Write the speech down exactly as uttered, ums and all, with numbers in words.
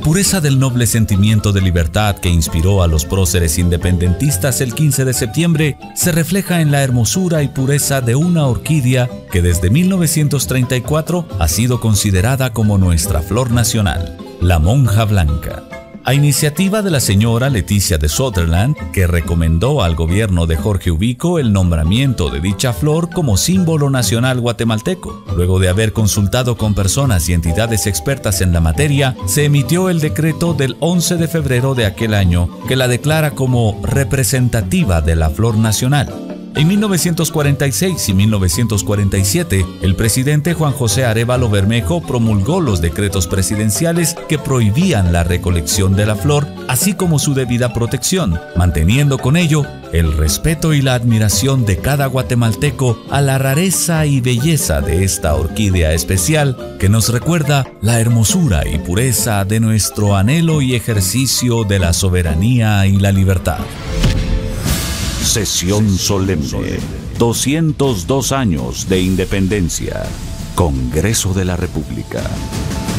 pureza del noble sentimiento de libertad que inspiró a los próceres independentistas el quince de septiembre se refleja en la hermosura y pureza de una orquídea que desde mil novecientos treinta y cuatro ha sido considerada como nuestra flor nacional, la monja blanca. A iniciativa de la señora Leticia de Sutherland, que recomendó al gobierno de Jorge Ubico el nombramiento de dicha flor como símbolo nacional guatemalteco. Luego de haber consultado con personas y entidades expertas en la materia, se emitió el decreto del once de febrero de aquel año que la declara como representativa de la flor nacional. En mil novecientos cuarenta y seis y mil novecientos cuarenta y siete, el presidente Juan José Arévalo Bermejo promulgó los decretos presidenciales que prohibían la recolección de la flor, así como su debida protección, manteniendo con ello el respeto y la admiración de cada guatemalteco a la rareza y belleza de esta orquídea especial que nos recuerda la hermosura y pureza de nuestro anhelo y ejercicio de la soberanía y la libertad. Sesión solemne. doscientos dos años de independencia. Congreso de la República.